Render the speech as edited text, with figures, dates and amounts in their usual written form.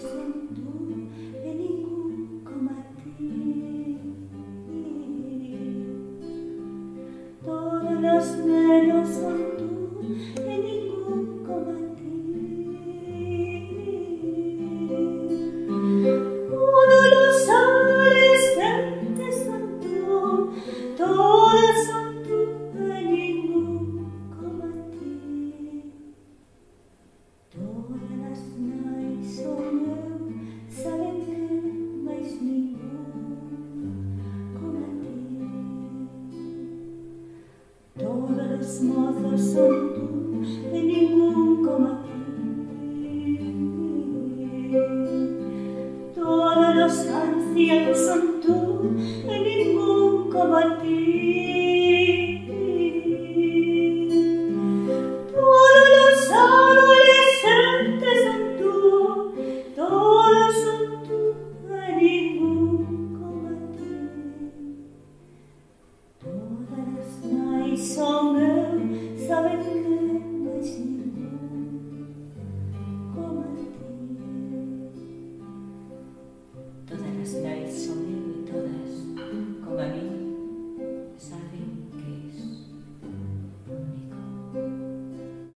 son tu e ningún como a ti. Todos los nenos son tú e ningún como a ti. Todos los adolescentes son tú, todos son tú e ningún como a ti. Todas las nais son eu, saben que mais ningún como a ti. Todos los mozos son tú e ningún como a ti. Todos los ancianos